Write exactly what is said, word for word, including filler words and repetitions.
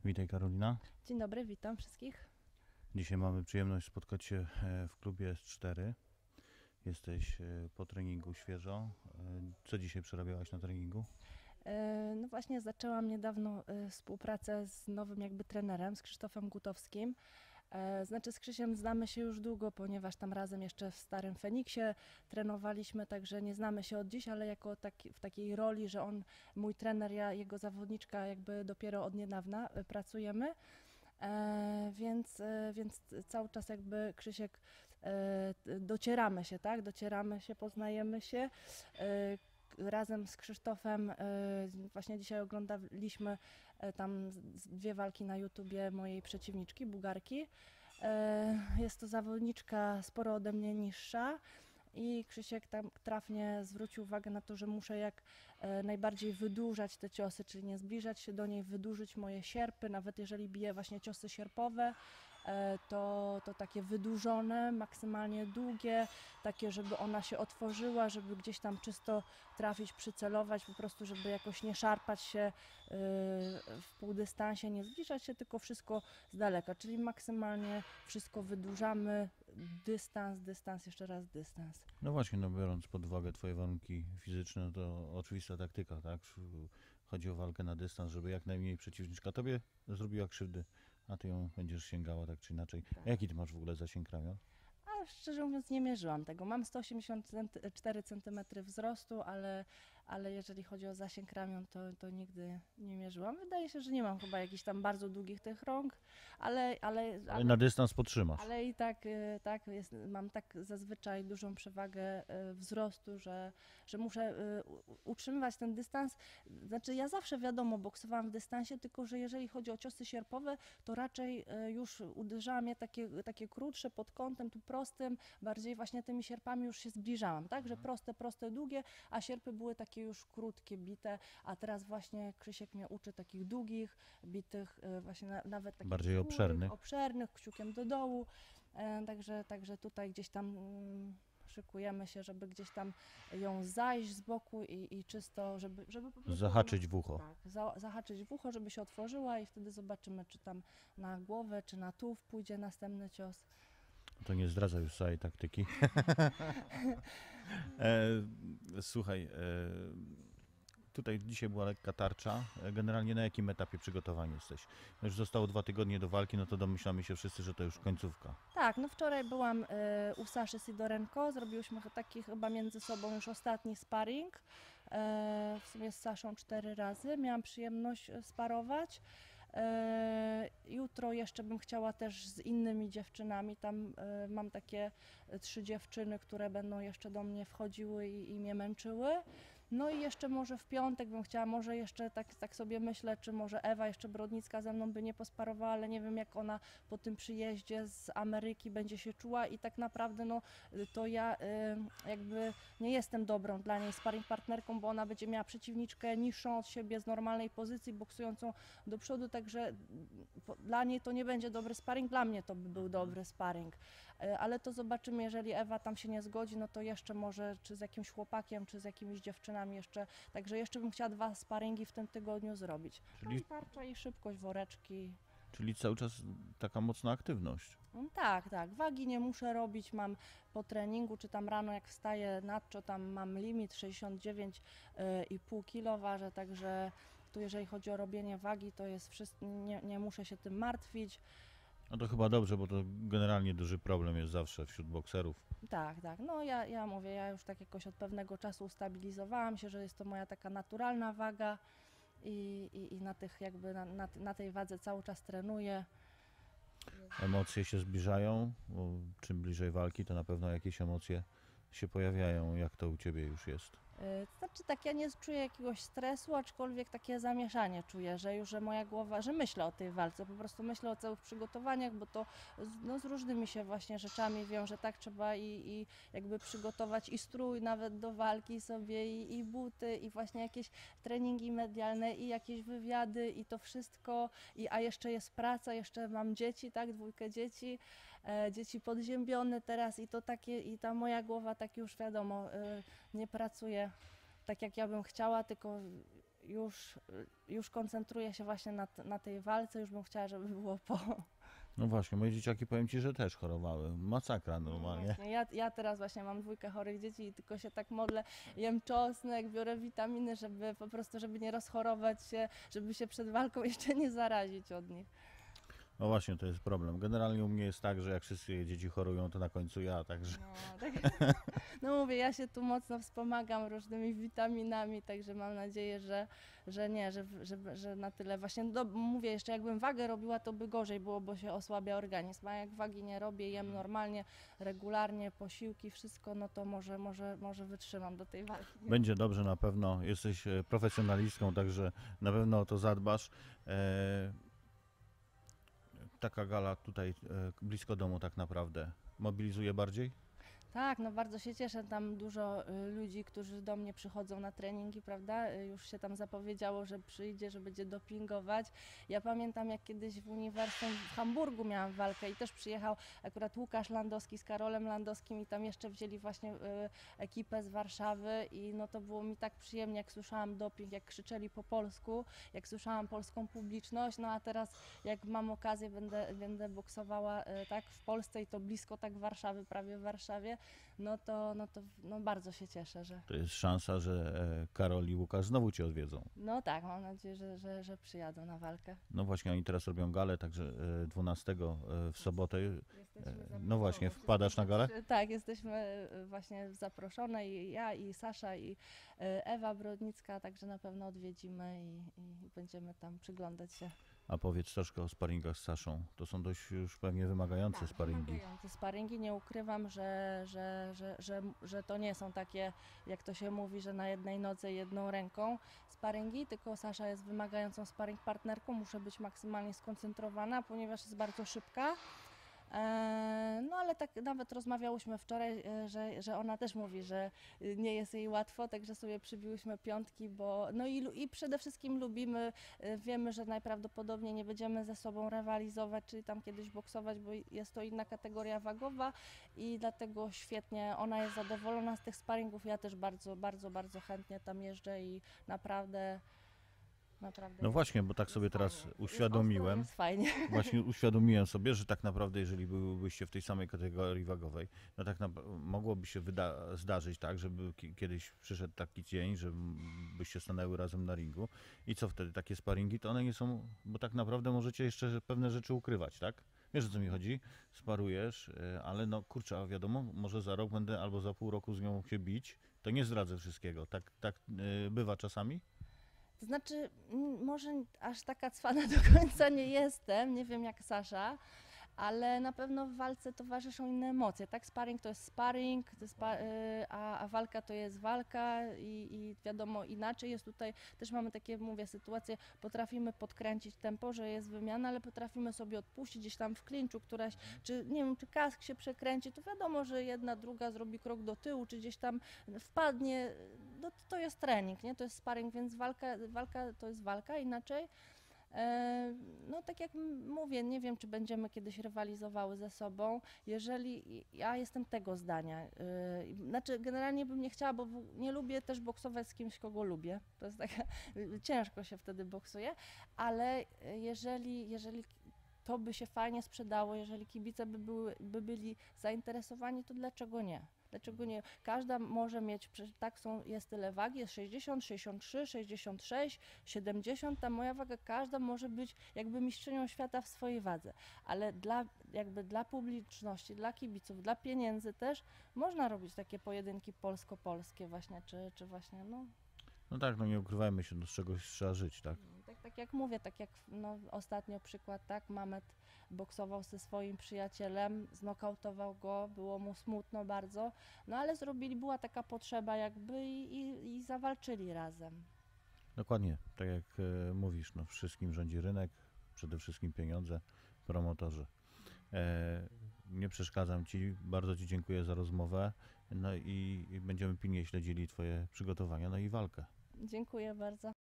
Witaj Karolina. Dzień dobry, witam wszystkich. Dzisiaj mamy przyjemność spotkać się e, w klubie S cztery. Jesteś e, po treningu świeżo. E, Co dzisiaj przerabiałaś na treningu? E, No właśnie zaczęłam niedawno e, współpracę z nowym jakby trenerem, z Krzysztofem Gutowskim. E, Znaczy z Krzysiem znamy się już długo, ponieważ tam razem jeszcze w Starym Feniksie trenowaliśmy, także nie znamy się od dziś, ale jako taki, w takiej roli, że on mój trener, ja jego zawodniczka jakby dopiero od niedawna e, pracujemy. E, więc, e, więc cały czas jakby Krzysiek e, docieramy się, tak? Docieramy się, poznajemy się. E, Razem z Krzysztofem e, właśnie dzisiaj oglądaliśmy e, tam z- dwie walki na YouTubie mojej przeciwniczki, Bułgarki. E, Jest to zawodniczka sporo ode mnie niższa. I Krzysiek tam trafnie zwrócił uwagę na to, że muszę jak e, najbardziej wydłużać te ciosy, czyli nie zbliżać się do niej, wydłużyć moje sierpy, nawet jeżeli biję właśnie ciosy sierpowe, e, to, to takie wydłużone, maksymalnie długie, takie, żeby ona się otworzyła, żeby gdzieś tam czysto trafić, przycelować, po prostu, żeby jakoś nie szarpać się e, w półdystansie, nie zbliżać się, tylko wszystko z daleka, czyli maksymalnie wszystko wydłużamy, dystans, dystans, jeszcze raz dystans. No właśnie, no biorąc pod uwagę Twoje warunki fizyczne, no to oczywista taktyka, tak? Sz- Chodzi o walkę na dystans, żeby jak najmniej przeciwniczka Tobie zrobiła krzywdy, a Ty ją będziesz sięgała tak czy inaczej. A jaki Ty masz w ogóle zasięg ramion? A szczerze mówiąc nie mierzyłam tego. Mam sto osiemdziesiąt cztery centymetry wzrostu, ale, ale jeżeli chodzi o zasięg ramion, to, to nigdy nie mierzyłam. Wydaje się, że nie mam chyba jakichś tam bardzo długich tych rąk, ale, ale, Ale ale, na dystans podtrzymasz. ale i tak, y, tak jest, mam tak zazwyczaj dużą przewagę y, wzrostu, że, że muszę y, u- utrzymywać ten dystans. Znaczy ja zawsze wiadomo boksowałam w dystansie, tylko że jeżeli chodzi o ciosy sierpowe, to raczej y, już uderzałam je takie, takie krótsze pod kątem, tu prostym, bardziej właśnie tymi sierpami już się zbliżałam, tak, że proste, proste, długie, a sierpy były takie już krótkie, bite, a teraz właśnie Krzysiek mnie uczy takich długich, bitych, y, właśnie na, nawet takich Bardziej długich, obszernych. obszernych, kciukiem do dołu, e, także, także tutaj gdzieś tam mm, szykujemy się, żeby gdzieś tam ją zajść z boku i, i czysto, żeby, żeby po prostu Zahaczyć w ucho. tak, za, zahaczyć w ucho, żeby się otworzyła i wtedy zobaczymy, czy tam na głowę, czy na tułów pójdzie następny cios. To nie zdradza już całej taktyki. e, słuchaj, e, tutaj dzisiaj była lekka tarcza. E, Generalnie na jakim etapie przygotowania jesteś? Już zostało dwa tygodnie do walki, no to domyślamy się wszyscy, że to już końcówka. Tak, no wczoraj byłam y, u Saszy Sidorenko, zrobiłyśmy ch- taki chyba między sobą już ostatni sparring, e, w sumie z Saszą cztery razy, miałam przyjemność e, sparować. E, Jutro jeszcze bym chciała też z innymi dziewczynami, tam e, mam takie e, trzy dziewczyny, które będą jeszcze do mnie wchodziły i, i mnie męczyły. No i jeszcze może w piątek bym chciała, może jeszcze tak, tak sobie myślę, czy może Ewa jeszcze Brodnicka ze mną by nie posparowała, ale nie wiem jak ona po tym przyjeździe z Ameryki będzie się czuła i tak naprawdę no to ja y, jakby nie jestem dobrą dla niej sparring partnerką, bo ona będzie miała przeciwniczkę niższą od siebie z normalnej pozycji, boksującą do przodu, także mm, po- dla niej to nie będzie dobry sparring, dla mnie to by był dobry sparring. Y, Ale to zobaczymy, jeżeli Ewa tam się nie zgodzi, no to jeszcze może czy z jakimś chłopakiem, czy z jakimiś dziewczynami jeszcze, także jeszcze bym chciała dwa sparingi w tym tygodniu zrobić. No Czyli, i tarcza i szybkość, woreczki. czyli cały czas taka mocna aktywność. Mm, Tak, tak. Wagi nie muszę robić, mam po treningu, czy tam rano jak wstaję nadczo, tam mam limit sześćdziesiąt dziewięć i pół kilo ważę, także tu jeżeli chodzi o robienie wagi, to jest wszystko, nie, nie muszę się tym martwić. No to chyba dobrze, bo to generalnie duży problem jest zawsze wśród bokserów. Tak, tak. No ja, ja mówię, ja już tak jakoś od pewnego czasu ustabilizowałam się, że jest to moja taka naturalna waga i, i, i na tych jakby na, na, na tej wadze cały czas trenuję. Emocje się zbliżają, bo czym bliżej walki, to na pewno jakieś emocje się pojawiają. Jak to u Ciebie już jest? Y, To znaczy tak, ja nie czuję jakiegoś stresu, aczkolwiek takie zamieszanie czuję, że już, że moja głowa, że myślę o tej walce, po prostu myślę o całych przygotowaniach, bo to z, no, z różnymi się właśnie rzeczami wiąże, tak trzeba i, i jakby przygotować i strój nawet do walki sobie i, i buty i właśnie jakieś treningi medialne i jakieś wywiady i to wszystko, i, a jeszcze jest praca, jeszcze mam dzieci, tak, dwójkę dzieci, e, dzieci podziębione teraz i to takie, i ta moja głowa tak już wiadomo, y, nie pracuje tak jak ja bym chciała, tylko już, już koncentruję się właśnie na, t- na tej walce, już bym chciała, żeby było po. No właśnie, moje dzieciaki powiem ci, że też chorowały. Masakra normalnie. Właśnie, ja, ja teraz właśnie mam dwójkę chorych dzieci i tylko się tak modlę, jem czosnek, biorę witaminy, żeby po prostu, żeby nie rozchorować się, żeby się przed walką jeszcze nie zarazić od nich. No właśnie, to jest problem. Generalnie u mnie jest tak, że jak wszyscy dzieci chorują, to na końcu ja, także No, tak, no mówię, ja się tu mocno wspomagam różnymi witaminami, także mam nadzieję, że, że nie, że, że, że na tyle właśnie, do, mówię jeszcze, jakbym wagę robiła, to by gorzej było, bo się osłabia organizm, a jak wagi nie robię, jem normalnie, regularnie, posiłki, wszystko, no to może, może, może wytrzymam do tej walki. będzie dobrze na pewno. Jesteś e, profesjonalistką, także na pewno o to zadbasz. E, taka gala tutaj e, blisko domu tak naprawdę mobilizuje bardziej? Tak, no bardzo się cieszę. Tam dużo y, ludzi, którzy do mnie przychodzą na treningi, prawda? Y, już się tam zapowiedziało, że przyjdzie, że będzie dopingować. Ja pamiętam, jak kiedyś w uniwersum w Hamburgu miałam walkę i też przyjechał akurat Łukasz Landowski z Karolem Landowskim i tam jeszcze wzięli właśnie y, ekipę z Warszawy i no to było mi tak przyjemnie, jak słyszałam doping, jak krzyczeli po polsku, jak słyszałam polską publiczność, no a teraz jak mam okazję, będę, będę boksowała y, tak w Polsce i to blisko tak Warszawy, prawie w Warszawie, no to, no to no bardzo się cieszę, że To jest szansa, że e, Karol i Łukasz znowu cię odwiedzą. no tak, mam nadzieję, że, że, że przyjadą na walkę. No właśnie, oni teraz robią galę, także e, dwunastego e, w sobotę. Jesteśmy E, no właśnie, wpadasz na galę? Tak, jesteśmy y, właśnie zaproszone i ja, i Sasza, i y, Ewa Brodnicka, także na pewno odwiedzimy i, i będziemy tam przyglądać się. A powiedz troszkę o sparingach z Saszą. To są dość już pewnie wymagające sparingi. Wymagające sparingi. Nie ukrywam, że, że, że, że, że to nie są takie, jak to się mówi, że na jednej nodze jedną ręką sparingi, tylko Sasza jest wymagającą sparing partnerką. Muszę być maksymalnie skoncentrowana, ponieważ jest bardzo szybka. E, No ale tak nawet rozmawiałyśmy wczoraj, e, że, że ona też mówi, że y, nie jest jej łatwo, także sobie przybiłyśmy piątki, bo no i, lu- i przede wszystkim lubimy, y, wiemy, że najprawdopodobniej nie będziemy ze sobą rywalizować, czyli tam kiedyś boksować, bo jest to inna kategoria wagowa i dlatego świetnie, ona jest zadowolona z tych sparingów, ja też bardzo, bardzo, bardzo chętnie tam jeżdżę i naprawdę, naprawdę No jest- właśnie, bo tak jest sobie teraz fajnie. Jest uświadomiłem, ostro, jest fajnie. właśnie uświadomiłem sobie, że tak naprawdę jeżeli byłybyście w tej samej kategorii wagowej, no tak nap- mogłoby się wyda- zdarzyć tak, żeby ki- kiedyś przyszedł taki dzień, że m- byście stanęły razem na ringu i co wtedy? Takie sparingi to one nie są, bo tak naprawdę możecie jeszcze pewne rzeczy ukrywać, tak? Wiesz, o co mi chodzi? Sparujesz, y, ale no kurczę, a wiadomo, może za rok będę albo za pół roku z nią się bić, to nie zdradzę wszystkiego. Tak, tak y, bywa czasami? To znaczy, m, może aż taka cwana do końca nie jestem, nie wiem jak Sasza, ale na pewno w walce towarzyszą inne emocje, tak? Sparring to jest sparring, to jest spa, y, a, a walka to jest walka i, i wiadomo inaczej jest tutaj, też mamy takie, mówię, sytuacje, potrafimy podkręcić tempo, że jest wymiana, ale potrafimy sobie odpuścić gdzieś tam w klinczu któraś, czy nie wiem, czy kask się przekręci, to wiadomo, że jedna, druga zrobi krok do tyłu, czy gdzieś tam wpadnie, no to, to jest trening, nie? To jest sparring, więc walka, walka to jest walka, inaczej. E, No tak jak m- mówię, nie wiem, czy będziemy kiedyś rywalizowały ze sobą. Jeżeli ja jestem tego zdania, y, znaczy generalnie bym nie chciała, bo w- nie lubię też boksować z kimś, kogo lubię. To jest tak, ciężko się wtedy boksuje, ale y, jeżeli, jeżeli to by się fajnie sprzedało, jeżeli kibice by, były, by byli zainteresowani, to dlaczego nie? Dlaczego nie? Każda może mieć, przecież tak są, jest tyle wagi, jest sześćdziesiąt, sześćdziesiąt trzy, sześćdziesiąt sześć, siedemdziesiąt, ta moja waga, każda może być jakby mistrzynią świata w swojej wadze, ale dla, jakby dla publiczności, dla kibiców, dla pieniędzy też można robić takie pojedynki polsko-polskie właśnie, czy, czy właśnie, no, No tak, no nie ukrywajmy się, no z czegoś trzeba żyć, tak? tak, tak jak mówię, tak jak no, ostatnio przykład, tak, Mamet boksował ze swoim przyjacielem, znokautował go, było mu smutno bardzo, no ale zrobili, była taka potrzeba jakby i, i, i zawalczyli razem. Dokładnie, tak jak e, mówisz, no wszystkim rządzi rynek, przede wszystkim pieniądze, promotorzy. E, nie przeszkadzam Ci, bardzo Ci dziękuję za rozmowę, no i, i będziemy pilnie śledzili Twoje przygotowania, no i walkę. Dziękuję bardzo.